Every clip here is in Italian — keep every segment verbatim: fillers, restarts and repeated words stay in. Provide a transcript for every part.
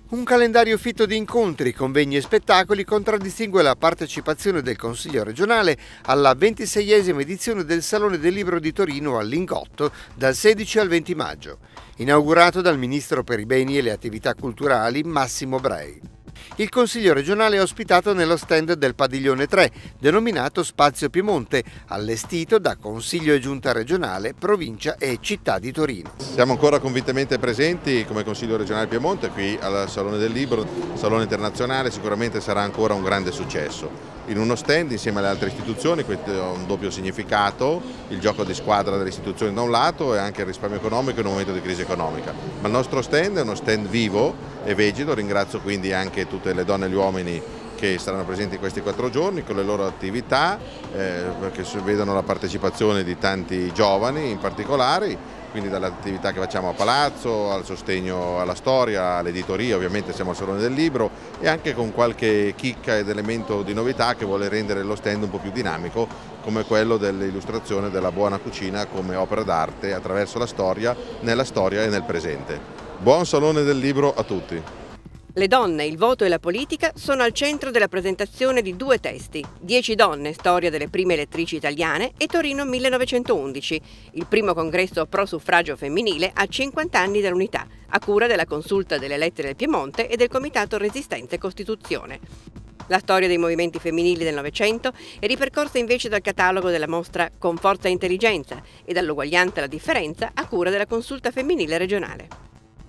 Un calendario fitto di incontri, convegni e spettacoli contraddistingue la partecipazione del Consiglio regionale alla ventiseiesima edizione del Salone del Libro di Torino al Lingotto dal sedici al venti maggio, inaugurato dal Ministro per i Beni e le Attività Culturali Massimo Brei. Il Consiglio regionale è ospitato nello stand del Padiglione tre, denominato Spazio Piemonte, allestito da Consiglio e Giunta regionale, Provincia e Città di Torino. Siamo ancora convintamente presenti come Consiglio regionale Piemonte qui al Salone del Libro, Salone internazionale, sicuramente sarà ancora un grande successo. In uno stand insieme alle altre istituzioni, questo ha un doppio significato, il gioco di squadra delle istituzioni da un lato e anche il risparmio economico in un momento di crisi economica. Ma il nostro stand è uno stand vivo e vegeto, ringrazio quindi anche tutte le donne e gli uomini che saranno presenti questi quattro giorni con le loro attività, eh, perché vedono la partecipazione di tanti giovani in particolare, quindi dall'attività che facciamo a Palazzo, al sostegno alla storia, all'editoria, ovviamente siamo al Salone del Libro, e anche con qualche chicca ed elemento di novità che vuole rendere lo stand un po' più dinamico, come quello dell'illustrazione della buona cucina come opera d'arte attraverso la storia, nella storia e nel presente. Buon Salone del Libro a tutti! Le donne, il voto e la politica sono al centro della presentazione di due testi, Dieci donne, storia delle prime elettrici italiane e Torino millenovecentoundici, il primo congresso pro suffragio femminile a cinquanta anni dall'unità, a cura della Consulta delle Elette del Piemonte e del Comitato Resistenza e Costituzione. La storia dei movimenti femminili del Novecento è ripercorsa invece dal catalogo della mostra Con forza e intelligenza e dall'uguaglianza alla differenza a cura della Consulta femminile regionale.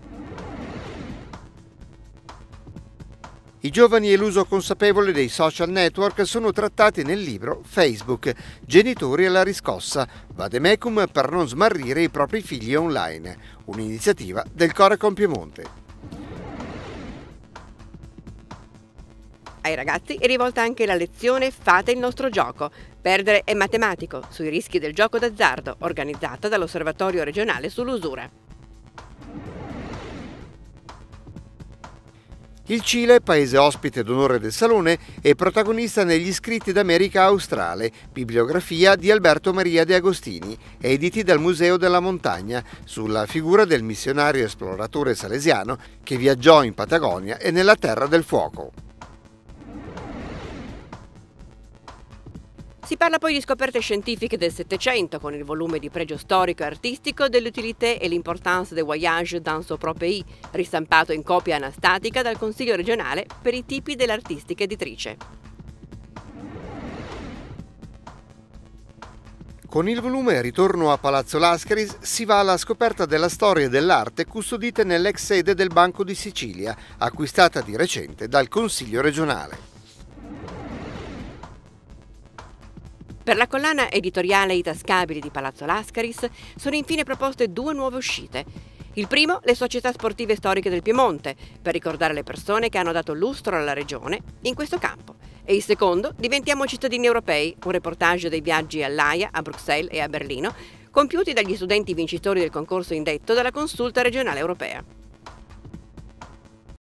I giovani e l'uso consapevole dei social network sono trattati nel libro Facebook, Genitori alla riscossa, vademecum per non smarrire i propri figli online, un'iniziativa del Corecon Piemonte. Ai ragazzi è rivolta anche la lezione Fate il nostro gioco, perdere è matematico, sui rischi del gioco d'azzardo, organizzata dall'Osservatorio regionale sull'usura. Il Cile, paese ospite d'onore del Salone, è protagonista negli Scritti d'America Australe, bibliografia di Alberto Maria De Agostini, editi dal Museo della Montagna, sulla figura del missionario esploratore salesiano che viaggiò in Patagonia e nella Terra del Fuoco. Si parla poi di scoperte scientifiche del Settecento, con il volume di pregio storico e artistico dell'utilité et l'importance des voyages dans son propre pays, ristampato in copia anastatica dal Consiglio regionale per i tipi dell'artistica editrice. Con il volume Ritorno a Palazzo Lascaris si va alla scoperta della storia e dell'arte custodite nell'ex sede del Banco di Sicilia, acquistata di recente dal Consiglio regionale. Per la collana editoriale I Tascabili di Palazzo Lascaris sono infine proposte due nuove uscite. Il primo, le società sportive storiche del Piemonte, per ricordare le persone che hanno dato lustro alla regione in questo campo. E il secondo, Diventiamo cittadini europei, un reportage dei viaggi all'Aia, a Bruxelles e a Berlino, compiuti dagli studenti vincitori del concorso indetto dalla Consulta regionale europea.